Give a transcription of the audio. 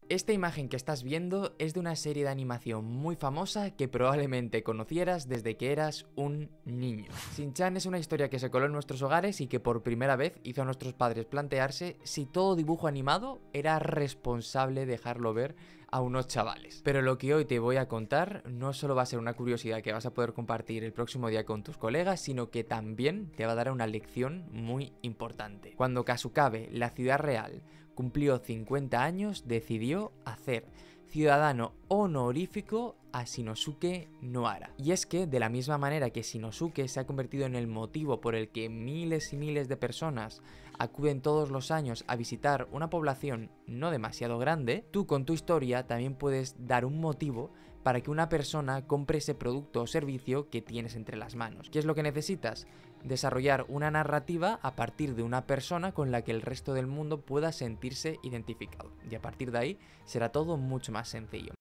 Esta imagen que estás viendo es de una serie de animación muy famosa que probablemente conocieras desde que eras un niño. Shin-Chan es una historia que se coló en nuestros hogares y que por primera vez hizo a nuestros padres plantearse si todo dibujo animado era responsable dejarlo ver a unos chavales. Pero lo que hoy te voy a contar no solo va a ser una curiosidad que vas a poder compartir el próximo día con tus colegas, sino que también te va a dar una lección muy importante. Cuando Kasukabe, la ciudad real, cumplió 50 años, decidió hacer ciudadano honorífico a Shinosuke Nohara. Y es que, de la misma manera que Shinosuke se ha convertido en el motivo por el que miles y miles de personas acuden todos los años a visitar una población no demasiado grande, tú con tu historia también puedes dar un motivo para que una persona compre ese producto o servicio que tienes entre las manos. ¿Qué es lo que necesitas? Desarrollar una narrativa a partir de una persona con la que el resto del mundo pueda sentirse identificado. Y a partir de ahí será todo mucho más sencillo.